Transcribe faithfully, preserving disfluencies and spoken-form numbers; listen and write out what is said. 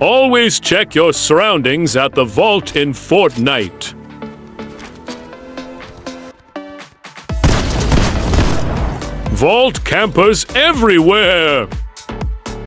Always check your surroundings at the vault in Fortnite. Vault campers everywhere!